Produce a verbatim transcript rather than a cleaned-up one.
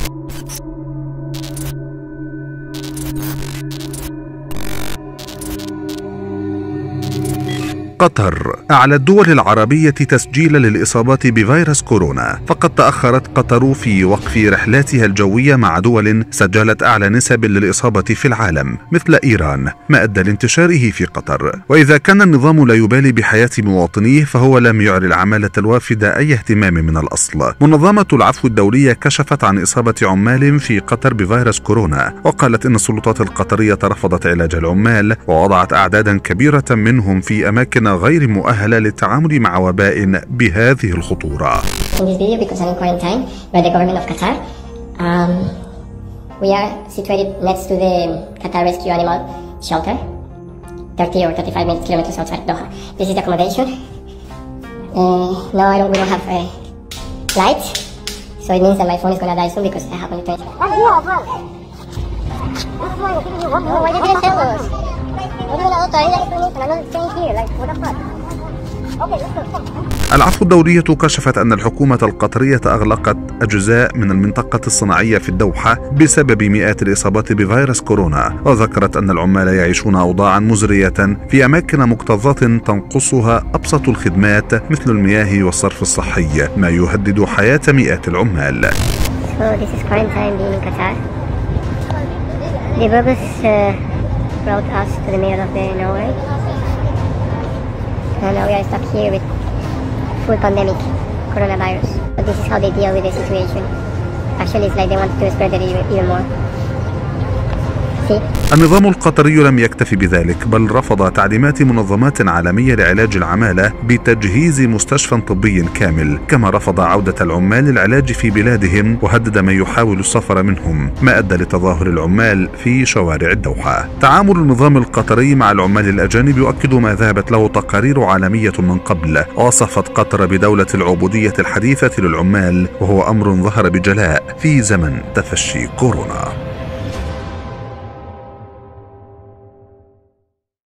قطر أعلى الدول العربية تسجيلا للإصابات بفيروس كورونا، فقد تأخرت قطر في وقف رحلاتها الجوية مع دول سجلت أعلى نسب للإصابة في العالم مثل إيران، ما أدى لانتشاره في قطر. وإذا كان النظام لا يبالي بحياة مواطنيه فهو لم يعر العمالة الوافدة أي اهتمام من الأصل. منظمة العفو الدولية كشفت عن إصابة عمال في قطر بفيروس كورونا، وقالت إن السلطات القطرية رفضت علاج العمال ووضعت أعدادا كبيرة منهم في أماكن غير مؤهلة للتعامل مع وباء بهذه الخطورة. In this video, because I'm in quarantine by the government of Qatar, um, we are situated next to the Qatar Rescue Animal Shelter, thirty or thirty-five kilometers outside Doha. This is the accommodation. Uh, now I don't, we don't have a light, so it means that my phone is gonna die soon because I have only twenty. Oh, why did you tell us? العفو الدولية كشفت أن الحكومة القطرية أغلقت أجزاء من المنطقة الصناعية في الدوحة بسبب مئات الإصابات بفيروس كورونا، وذكرت أن العمال يعيشون أوضاعا مزرية في أماكن مكتظات تنقصها أبسط الخدمات مثل المياه والصرف الصحي، ما يهدد حياة مئات العمال. brought us to the middle of the nowhere, and now we are stuck here with full pandemic coronavirus. But this is how they deal with the situation. Actually, it's like they want to spread it even more. النظام القطري لم يكتف بذلك، بل رفض تعليمات منظمات عالمية لعلاج العمالة بتجهيز مستشفى طبي كامل، كما رفض عودة العمال للعلاج في بلادهم وهدد من يحاول السفر منهم، ما أدى لتظاهر العمال في شوارع الدوحة. تعامل النظام القطري مع العمال الأجانب يؤكد ما ذهبت له تقارير عالمية من قبل، وصفت قطر بدولة العبودية الحديثة للعمال، وهو أمر ظهر بجلاء في زمن تفشي كورونا.